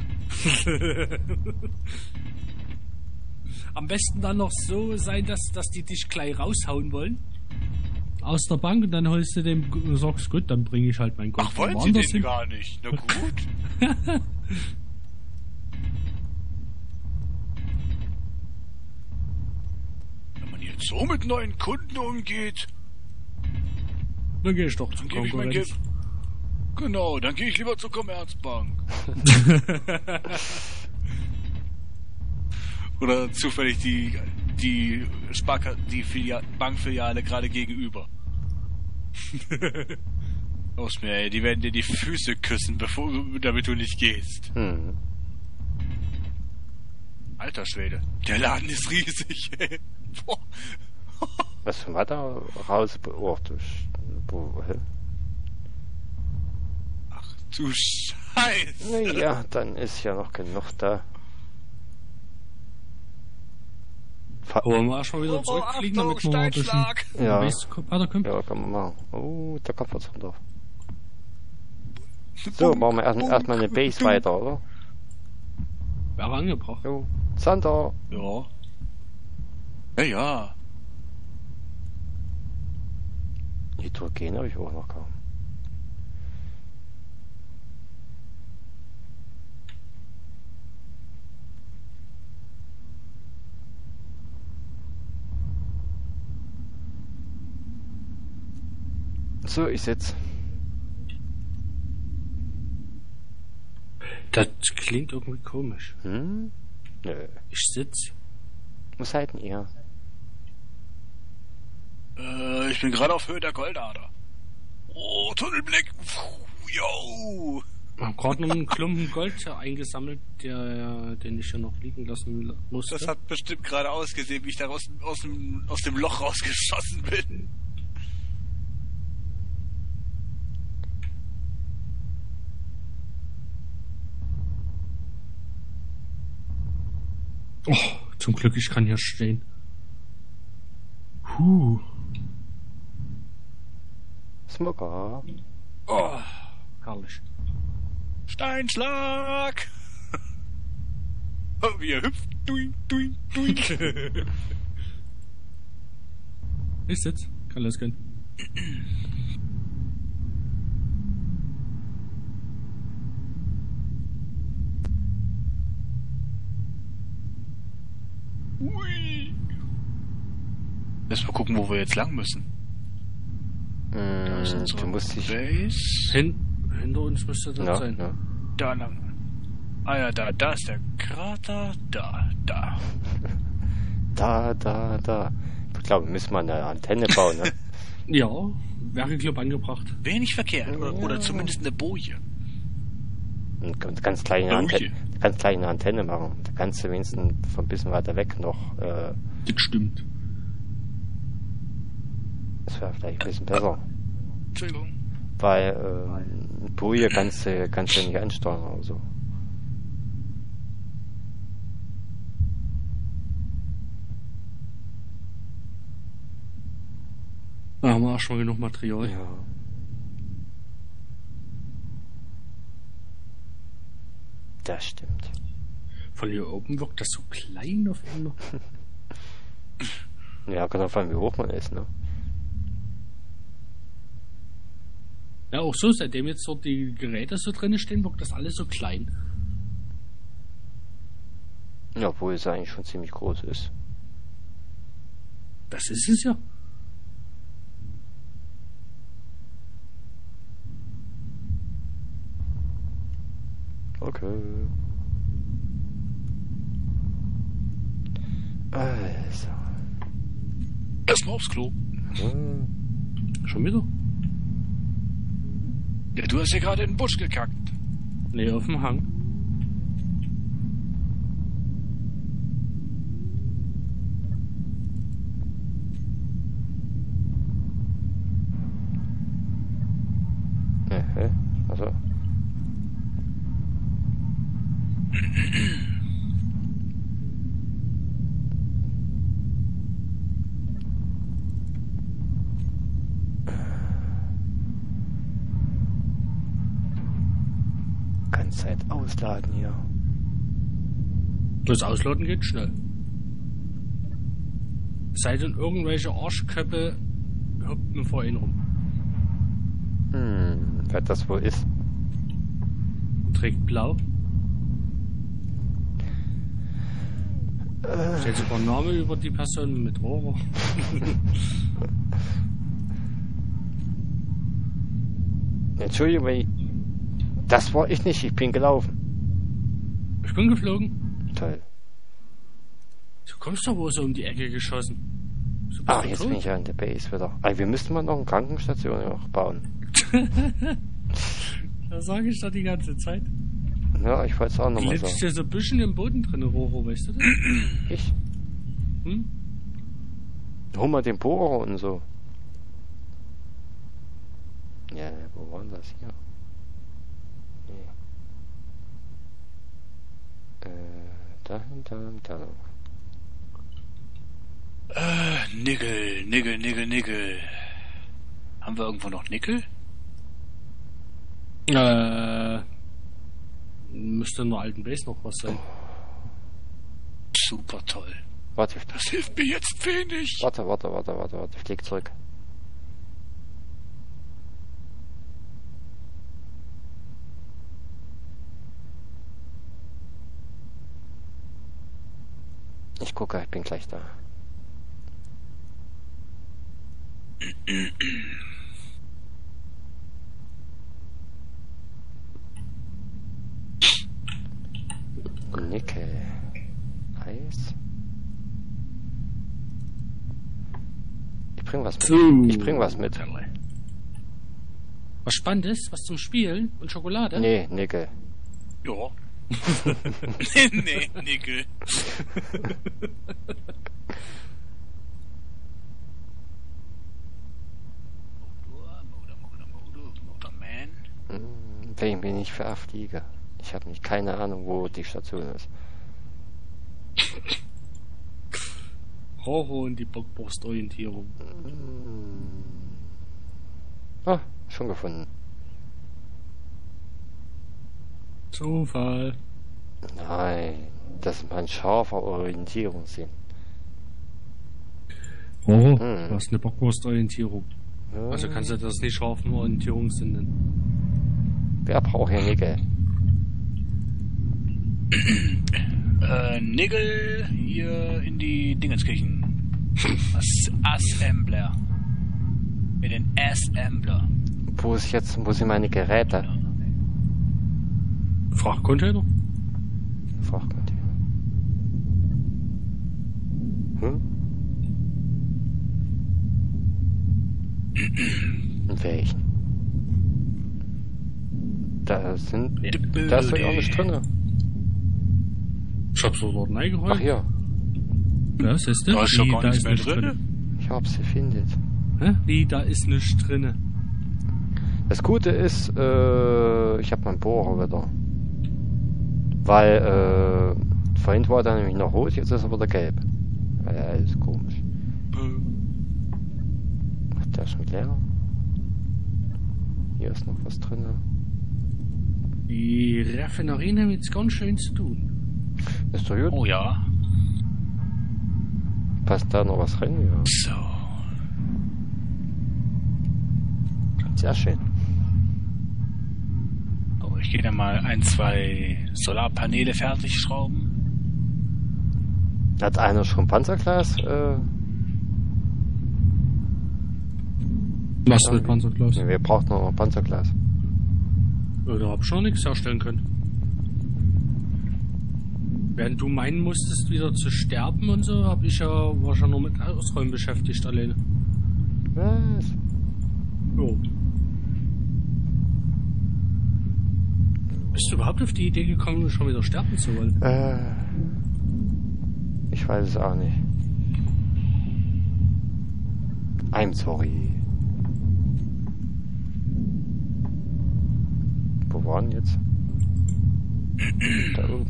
Am besten dann noch so sein, dass die dich gleich raushauen wollen. Aus der Bank und dann holst du dem und sagst, gut, dann bringe ich halt mein Gold. Ach, wollen Sie den gar nicht? Na gut. jetzt so mit neuen Kunden umgeht, Dann gehe ich doch zur gebe ich mein Geld. Konkurrenz. Genau, dann gehe ich lieber zur Commerzbank. Oder zufällig die Bankfiliale gerade gegenüber. Aus mir, ey, die werden dir die Füße küssen, damit du nicht gehst. Hm. Alter Schwede, der Laden ist riesig, ey. Boah. Was für weiter raus? Oh, hä? Ach du Scheiße. Naja, dann ist ja noch genug da. Wollen wir erstmal wieder zurückfliegen, damit wir mal ein bisschen Steinschlag. Ja. weiterkommen? Ja, kann man machen. Oh, der Kopf wird's runter. So, machen wir erstmal eine Base weiter, oder? Wäre angebracht. Jo. Zander. Ja. Ja, ja. Hydrogen habe ich auch noch kaum. So, ich sitz. Das klingt irgendwie komisch. Hm? Nö. Ich sitz. Wo seid denn ihr? Ich bin gerade auf Höhe der Goldader. Oh, Tunnelblick. Yo. Ich habe gerade noch einen Klumpen Gold eingesammelt, den ich ja noch liegen lassen musste. Das hat bestimmt gerade ausgesehen, wie ich da aus dem Loch rausgeschossen bin. Oh, zum Glück, ich kann hier stehen. Smoker. Oh, herrlich. Steinschlag. Wie er hüpft. Duin, duin, duin. Ich sitz. Kann losgehen. Ui. Lass mal gucken, wo wir jetzt lang müssen. Du musst dich... Base. Hinter uns müsste das Ja, sein. ja. Da lang. Ah ja, da ist der Krater. Da. Da. Ich glaube, wir müssen mal eine Antenne bauen, ne? Ja, wäre Club angebracht. Wenig verkehrt. Oder zumindest eine Boje. Und ganz kleine Antenne machen. Da kannst du wenigstens von ein bisschen weiter weg noch, Das stimmt. das wäre vielleicht ein bisschen besser. Entschuldigung. Weil, Boje kannst du nicht ansteuern oder so. Da haben wir auch schon genug Material. Ja. Das stimmt. Von hier oben wirkt das so klein auf einmal. Ja, kann auf einmal wie hoch man ist, ne? Ja, auch so, seitdem jetzt dort die Geräte so drin stehen, wirkt das alles so klein. Ja, obwohl es eigentlich schon ziemlich groß ist. Das ist es ja. Okay. Also. Erstmal aufs Klo. Schon wieder? Ja, du hast ja gerade in den Busch gekackt. Nee, auf dem Hang. Also. Ganze Zeit ausladen hier. Das Ausladen geht schnell. Sei denn irgendwelche Arschköppe hüpfen vor ihnen rum. Wer das wohl ist. Und trägt blau. Steht sogar ein Name über die Person mit Rohrer. Entschuldigung, das war ich nicht, ich bin gelaufen. Ich bin geflogen. Toll. Du kommst doch wohl so um die Ecke geschossen. So bist du Jetzt tot. bin ich ja in der Base wieder. Wir müssten mal noch eine Krankenstation noch bauen. Das sage ich doch die ganze Zeit. Ja, ich wollte es auch nochmal Glitscht sagen. dir so ein bisschen im Boden drin, Rohrer, weißt du das? Ich? Hm? Hol mal den Bohrer und so. Ja, wo war denn das hier? Nee. Da. Nickel. Haben wir irgendwo noch Nickel? Müsste in der alten Base noch was sein. Super toll. Warte, Das hilft mir jetzt wenig. warte. Flieg zurück. Ich gucke, ich bin gleich da. Nickel. Eis. Ich bring was mit. Was Spannendes? Was zum Spielen? Und Schokolade? Nee, Nickel. Ja. Nee, Nickel. Motorman. Wenn ich mich nicht verfliege. Ich habe nicht keine Ahnung, wo die Station ist. Rohrer und die Bockbrustorientierung. Ah, schon gefunden. Zufall. Nein, das ist mein scharfer Orientierungssinn. Rohrer, du hast eine Bockwurstorientierung. Ja. Also kannst du das nicht scharfen Orientierungssinn nennen. Wer braucht hier Nickel? Nickel hier in die Dingenskirchen. Assembler. Mit den Assembler. Wo sind meine Geräte? Frachtcontainer? Frachtcontainer. In welchen? Da ist doch auch nicht drin. Ich hab's doch dort reingeräumt. Ach ja, Ja, siehst du? Da ist schon gar da nichts ist mehr nichts drin. ich hab's gefunden. Hä? Wie, da ist nichts drinne. Das Gute ist, ich hab meinen Bohrer wieder. Weil, vorhin war der nämlich noch rot, jetzt ist er wieder gelb. Ja, alles komisch. Ach, der ist schon leer. Hier ist noch was drin. Die Raffinerien haben jetzt ganz schön zu tun. Ist doch gut. Oh ja. Passt da noch was rein? Ja. So. Sehr schön. Oh, ich gehe dann mal 1, 2 Solarpaneele fertig schrauben. Hat einer schon Panzerglas? Was mit Panzerglas? Nee, wir brauchen noch Panzerglas. Da hab ich schon nichts herstellen können. Während du meinen musstest, wieder zu sterben und so, war schon nur mit Ausräumen beschäftigt alleine. Was? Jo. Bist du überhaupt auf die Idee gekommen, schon wieder sterben zu wollen? Ich weiß es auch nicht. I'm sorry. Wo waren jetzt? Da oben.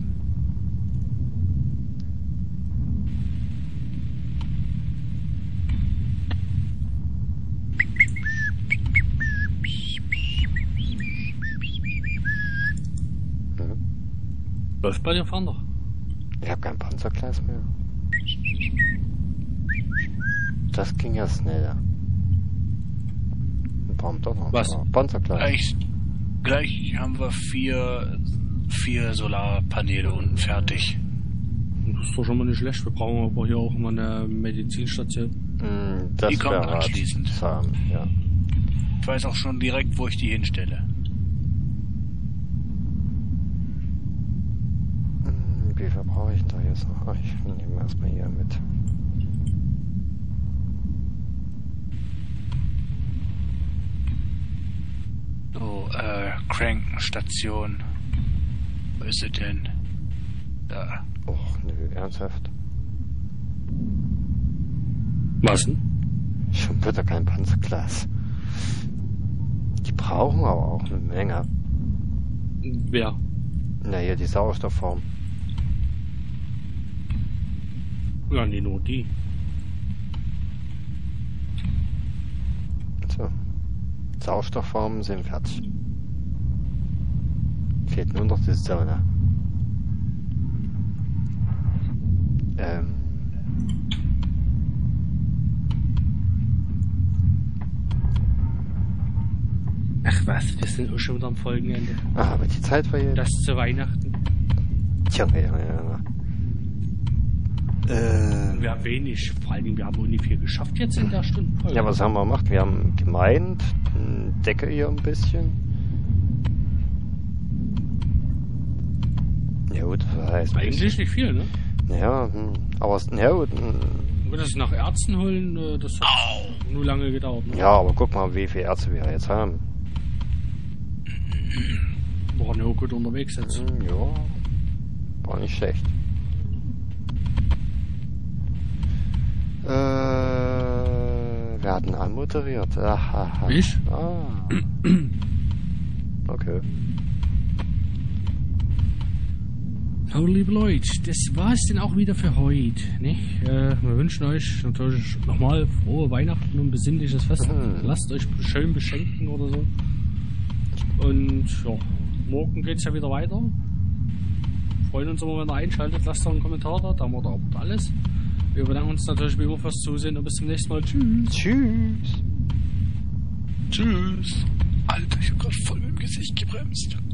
Läuft bei dir, Fander? Ich habe kein Panzerglas mehr. Das ging ja schneller. Wir brauchen doch noch Was? ein Panzerglas. Gleich haben wir 4 Solarpaneele unten fertig. Das ist doch schon mal nicht schlecht. Wir brauchen aber hier auch mal eine Medizinstation. Das Die kommt wäre anschließend. ratsam, ja. Ich weiß auch schon direkt, wo ich die hinstelle. Wie viel brauche ich denn da jetzt noch? Ach, ich nehme erstmal hier mit. So, Krankenstation. Wo ist sie denn? Da. Och, nö, ernsthaft. Was denn? Schon wieder kein Panzerglas. Die brauchen aber auch eine Menge. Wer? Naja, die Sauerstoffform. Ja, nee, nur die. So. Sauerstoffformen sind fertig. Fehlt nur noch die Sonne. Ach was, wir sind auch schon wieder am Folgenende. Ah, aber die Zeit war jetzt. Das zu Weihnachten. Junge. Wir haben wenig. Vor allen Dingen, wir haben auch nicht viel geschafft jetzt in der Stundenfolge. Ja, was haben wir gemacht? Wir haben gemeint, Decke hier ein bisschen. Ja gut, das heißt... Eigentlich nicht viel, ne? Ja, aber ja gut. Wenn das nach Ärzten holen, das hat nur lange gedauert. Ne? Ja, aber guck mal, wie viele Ärzte wir jetzt haben. Wir waren ja auch gut unterwegs jetzt. Ja, war nicht schlecht. Wir hatten anmoderiert. Aha. Ich? Ah. Okay. So, liebe Leute, das war's denn auch wieder für heute. Ne? Wir wünschen euch natürlich nochmal frohe Weihnachten und besinnliches Fest. Lasst euch schön beschenken oder so. Und ja, morgen geht's ja wieder weiter. Freuen uns immer, wenn ihr einschaltet. Lasst doch einen Kommentar da, haben wir da alles. Wir bedanken uns natürlich wie immer fürs Zusehen und bis zum nächsten Mal. Tschüss. Tschüss. Tschüss. Alter, ich hab grad voll mit dem Gesicht gebremst.